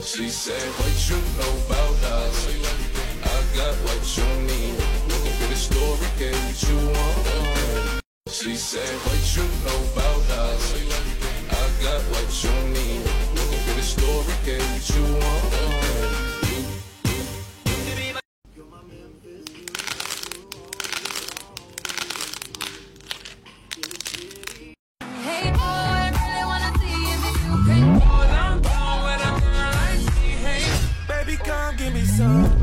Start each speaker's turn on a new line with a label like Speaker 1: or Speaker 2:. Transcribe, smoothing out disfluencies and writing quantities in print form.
Speaker 1: She said, what you know about us? I got what you need. Looking for the story, get what you want. She said, what you know about us? I got what you need. Looking for the story, get what you want.
Speaker 2: Hey boy, I really wanna see if you can.
Speaker 3: Baby, come give me some.